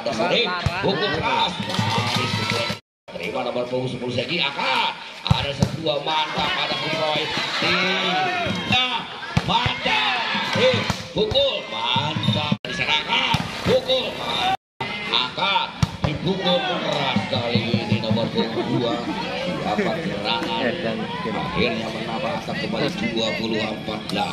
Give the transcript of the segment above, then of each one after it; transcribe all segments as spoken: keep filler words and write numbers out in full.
ada Sarip, hukum keras. Terima nomor punggung sepuluh Segi akan ada satu dua mantap ada Kuproy. Tidak mantap. Eh, pukul mantap diserahkan. Pukul mantap. Angkat dipukul keras kali ini nomor punggung dua. Dapat serangan akhirnya menambah angka kembali dua puluh empat belas.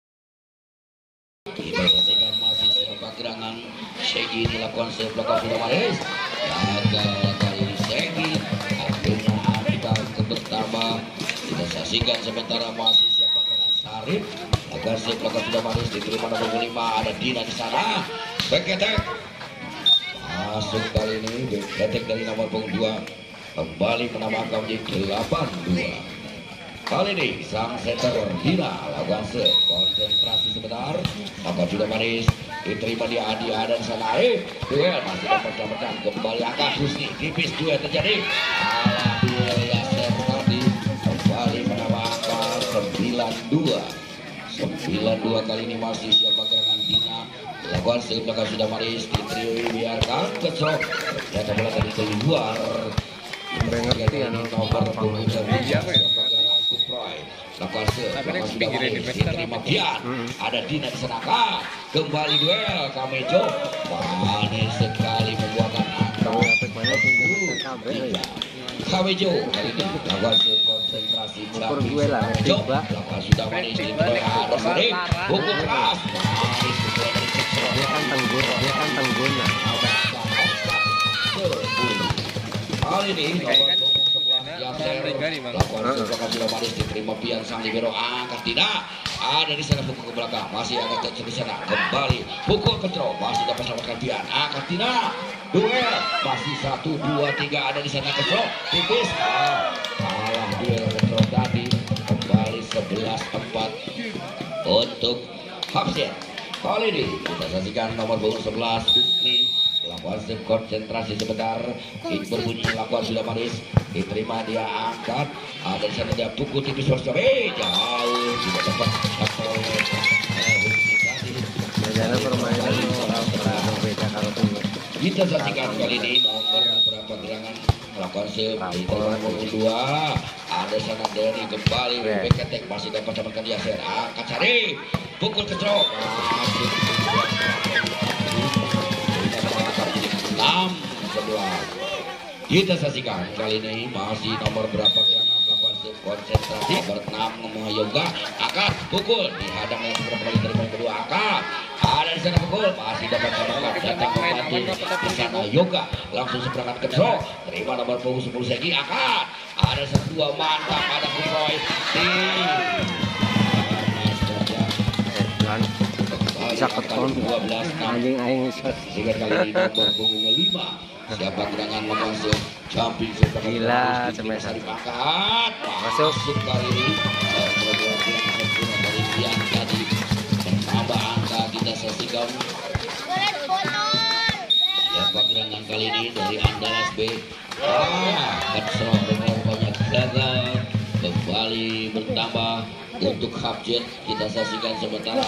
Kita saksikan masih sebuah gerangan Segi dilakukan sebelakang sudah manis. Gagal kali ini Segi akhirnya angka bertambah. Kita saksikan sementara masih siapa gerangan Sarip. Agar sebelakang sudah manis diterima nomor lima ada Dina di sana. Beketek masuk kali ini beketek dari nomor punggung dua kembali menambah angka menjadi delapan dua. Kali ini sang setter Dina lakukan set konsentrasi sebentar. Maka sudah manis diterima dia Adi ada di sana. Eh, duel masih dapat dapatkan kembali angka Husni tipis duel terjadi. Alah duel Yaser tadi kembali menambah angka sembilan dua. sembilan dua kali ini masih siapa gerangan Dina lakukan set belakang sudah manis diterima biarkan kecrok. Ternyata bola tadi keluar. Mengerti ya nomor punggung tiga. Lakukan sudah diterima Bian. Ada Dina di sana kembali duel Kamejo manis sekali membuahkan Kamejo kali ini lakukan konsentrasi Kamejo lakukan sudah manis diterima ada Sarip hukum keras manis dia kan tenggur dia kan tenggur kali ini nomor lakukan sebuah sudah manis diterima Pian sang libero angkat tidak ada di sana pukul ke belakang masih ada cecek di sana kembali pukul kecro masih dapat selamatkan Pian angkat tidak duel masih satu dua tiga ada di sana kecro tipis kalah duel kecro tadi kembali sebelas empat untuk Hapsen. Kali ini kita saksikan nomor punggung sebelas Husni lakukan konsentrasi sebentar kick berbunyi lakukan sudah manis diterima dia angkat ada di sana dia pukul tipis waspada eh jauh tidak dapat oleh Husni tadi. Bagaimana permainan berbeda kalau tunggu. Kita saksikan kali ini nomor beberapa gerangan melakukan seperti nomor dua ada sana dari kembali Beketek masih dapat dapatkan Yaser angkat cari pukul kecrok masih enam sebelas. Kita saksikan kali ini masih nomor berapa gerangan melakukan konsentrasi nomor enam ngomong yoga angkat pukul dihadang yang beberapa kali terima yang kedua angkat ada di sana pukul masih dapat dapatkan datang membantu di sana yoga langsung seberangan kecrok terima nomor punggung sepuluh Segi angkat ada satu dua mantap ada Kuproy bisa keton anjing aing sehingga kali ini nomor punggung lima siapa gerangan masuk jumping gila semester diangkat masuk kali ini dari Pian tadi menambah angka kita saksikan siapa gerangan kali ini dari Andalas B ah kecrok dengan banyak gagal kembali bertambah untuk Hapjet. Kita saksikan sementara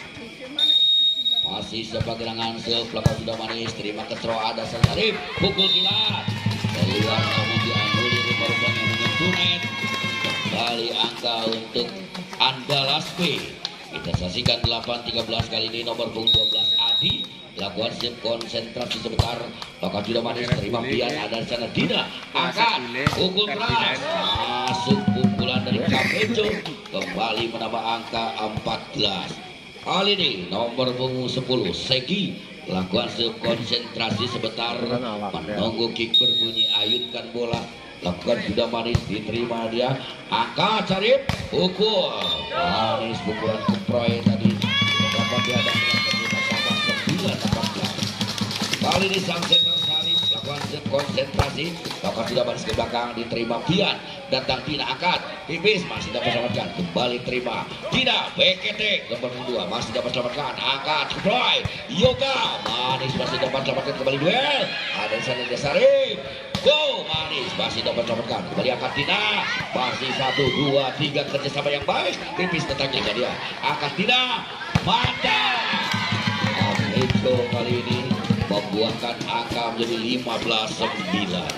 masih siapa gerangan sebelakang sudah manis terima kecro ada Sarip pukul gila keluar namun dianulir rupanya menyentuh net kembali angka untuk Andalas B. Kita saksikan delapan tiga belas kali ini nomor punggung dua belas Adi lakukan sip konsentrasi sebentar lakukan sudah manis terima Pian ada sana Dina angkat pukul keras masuk pukulan dari Kamejo kembali menambah angka empat belas. Kali ini nomor punggung sepuluh Segi lakukan konsentrasi sebentar menunggu kick berbunyi ayunkan bola lakukan sudah manis diterima dia angkat Sarip pukul manis pukulan Kuproy tadi dapat dia ada sembilan delapan belas. Kali ini sang center Sarip lakukan konsentrasi lakukan sudah manis ke belakang diterima Pian datang Dina angkat tipis masih dapat selamatkan kembali terima Dina Beketek nomor dua masih dapat selamatkan angkat Kuproy yoga manis masih dapat selamatkan kembali duel ada di sana Sarip go manis masih dapat selamatkan kembali angkat Dina masih satu dua tiga kerjasama yang baik tipis tentang jaga dia angkat Dina mantap itu kali ini membuahkan angka menjadi lima belas sembilan.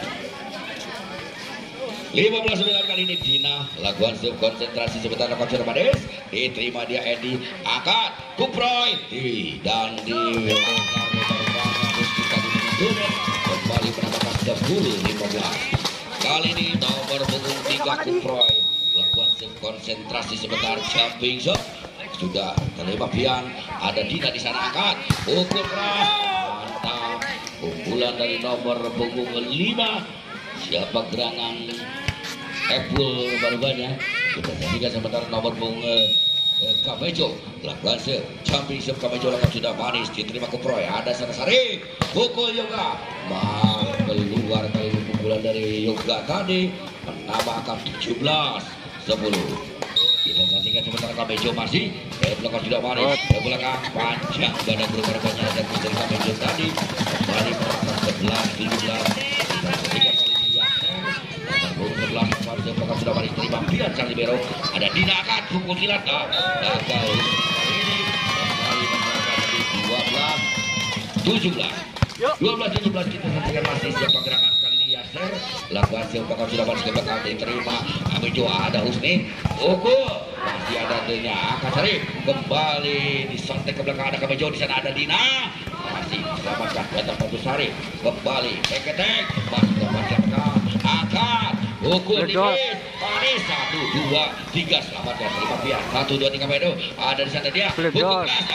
lima belas sembilan kali ini Dina lakukan sub konsentrasi sebentar dapat sudah manis diterima dia Edi angkat Kuproy dan di kembali menambahkan sepuluh lima belas. Kali ini nomor punggung tiga Kuproy lakukan sub konsentrasi sebentar jumping shot sudah terima pian ada Dina di sana angkat pukul keras mantap pukulan dari nomor punggung lima siapa gerangan Apple baru-barunya kita saksikan sementara nomor punggung eh, Kamejo lakukan se jumping sub Kamejo lakukan sudah manis diterima Kuproy ada sana Sari pukul Yoga mah keluar kali pukulan dari Yoga tadi menambahkan tujuh belas sepuluh. Kita saksikan sementara Kamejo masih dari belakang sudah manis dari belakang panjang badan berubah-ubahnya dan dari Kamejo tadi kembali menambahkan sebelas tujuh belas. Kita saksikan kali ini nomor sebelas Apakah sudah manis terima pian sang libero ada Dina akan pukul kilat ah gagal ini kembali menambahkan dua belas tujuh belas dua belas tujuh belas. Kita saksikan masih siapa gerangan kali ini Yaser lakukan apakah sudah manis ke belakang diterima Kamejo ada Husni pukul masih ada Dina Akasari kembali disontek ke belakang ada Kamejo di sana ada Dina masih selamatkan datang Batu Sari kembali teketek masih dapatkan angkat pukul tipis manis satu dua tiga selamatkan terima pian satu dua tiga Kamejo ada di sana dia pukul keras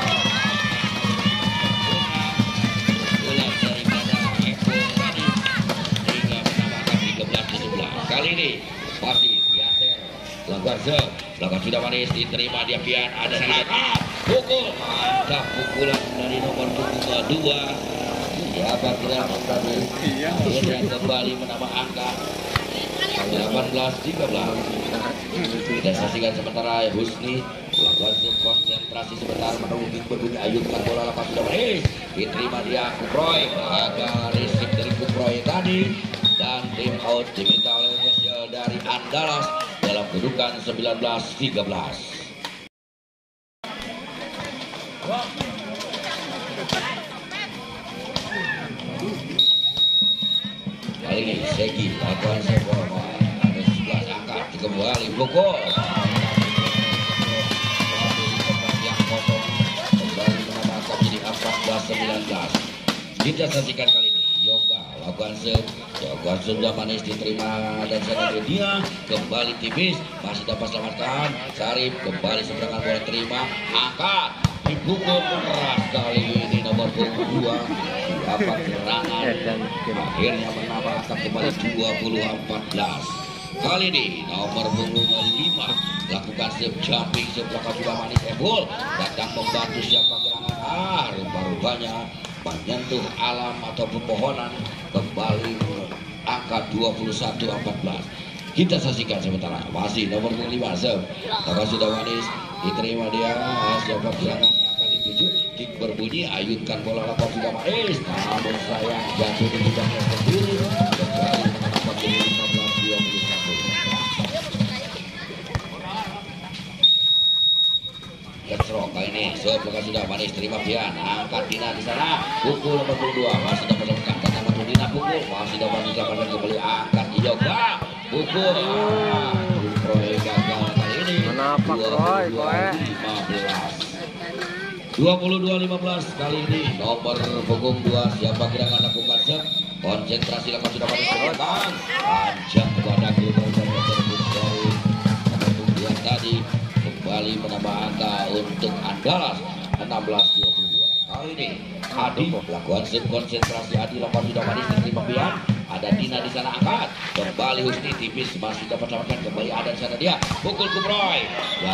pukulan daripada Eko tadi sehingga menambahkan tiga belas tujuh belas. Kali ini masih Yaser lakukan sub lakukan sudah manis diterima dia pian ada sana angkat pukul mantap pukulan dari nomor punggung dua siapa gerangan tadi akhirnya kembali menambah angka delapan belas tiga belas. Kita saksikan sementara Husni lakukan konsentrasi sebentar menunggu kick berbunyi ayunkan bola lepas sudah manis diterima dia Kuproy agak risik dari Kuproy tadi dan tim out diminta oleh official dari Andalas dalam kedudukan sembilan belas tiga belas. Kali ini Segi lakukan sebuah ada sebelas angkat kembali pukul yang kosong kembali menambahkan jadi empat belas sembilan belas. Kita saksikan kali ini Yoga lakukan sub Yoga sudah manis diterima dan sana dia kembali tipis masih dapat selamatkan Sarip kembali seberangan bola terima angkat dipukul keras kali ini nomor punggung dua dapat serangan akhirnya menambah angka kembali dua puluh empat belas. Kali ini nomor punggung lima lakukan sub jumping sebelakang sudah manis Ebol datang membantu siapa gerangan ah rupa-rupanya menyentuh alam atau pepohonan kembali angka dua puluh satu empat belas. Kita saksikan sementara masih nomor punggung lima sub lakukan sudah manis diterima dia siapa gerangan dituju kick berbunyi ayunkan bola lakukan sudah manis namun sayang jatuh di bidangnya sendiri kembali menambahkan lima belas dua puluh satu. Kecrok kali ini sebelum sudah manis terima pian angkat Dina di sana pukul nomor dua masih dapat lengkap datang untuk Dina pukul masih dapat diselamatkan kembali angkat Yoga pukul Kroy gagal kali ini kenapa Kroy lima belas dua puluh dua lima belas. Kali ini nomor punggung dua siapa gerangan lakukan sub konsentrasi lakukan sudah pada sebentar panjang kepada global dari nomor punggung tadi kembali menambah angka untuk Andalas enam belas dua puluh dua. Kali ini Adi lakukan sub konsentrasi Adi lakukan sudah manis diterima pian ada Dina di sana angkat kembali Husni tipis masih dapat selamatkan kembali ada di sana dia pukul Kuproy ya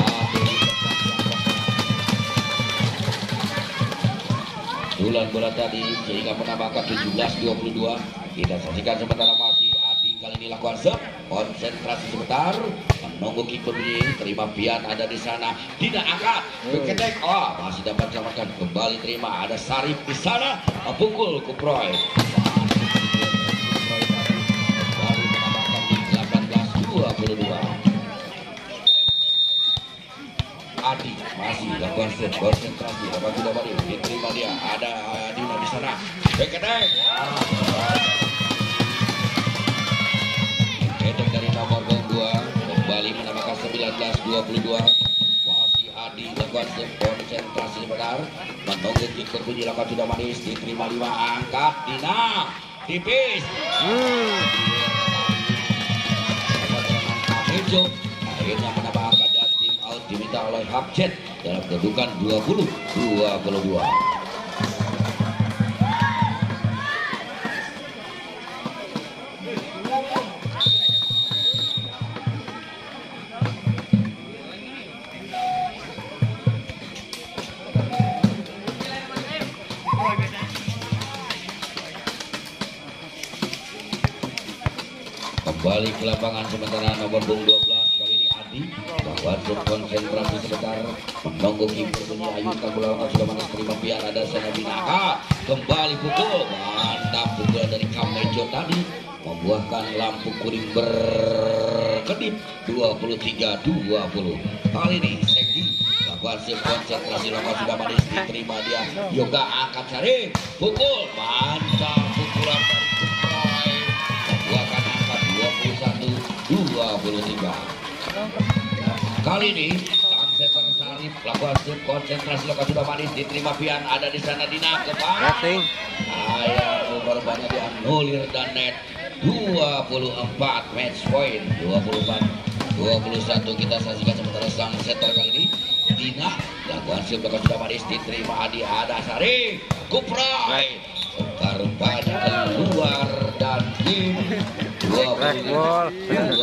bulan bola tadi sehingga menambahkan tujuh belas dua puluh dua. Kita saksikan sementara masih Adi kali ini lakukan sub konsentrasi sebentar menunggu kick berbunyi terima pian ada di sana tidak angkat keketek oh masih dapat selamatkan kembali terima ada Sarip di sana pukul Kuproy baru menambahkan di delapan belas dua puluh dua. Adi masih lakukan set konsentrasi dapat tidak balik diterima dia ada Adina di sana Bekedek Bekedek dari nomor dua kembali menambahkan sembilan belas dua puluh dua masih Adi lakukan set konsentrasi benar menunggu kick berbunyi lakukan sudah manis diterima lima angkat Dina tipis hmm. Akhirnya menambah angka dan tim out diminta oleh Habjet dalam kedudukan dua puluh dua puluh dua. Kembali ke lapangan sementara nomor dua belas kali ini Adi bahwa konsentrasi sebentar menunggu kiper bunyi Ayu Kabulawan sudah manis terima biar ada sana Binaka kembali pukul mantap pukul dari Kamejo tadi membuahkan lampu kuning berkedip dua puluh tiga dua puluh kali ini Segi bahwa konsentrasi nomor sudah manis diterima dia Yoga angkat cari pukul mantap pukulan dari Kuproy membuahkan dua puluh satu dua puluh tiga. Kali ini sang setter Sarif lakukan konsentrasi lokasi sudah manis diterima pian ada di sana Dina kepas. Ayah korbannya dianulir dan net dua puluh empat match point dua puluh empat dua puluh satu kita saksikan sementara sang setter kali ini Dina lakukan lokasi sudah manis diterima Adi ada Sarif Kuprai rupanya keluar dan tim dua puluh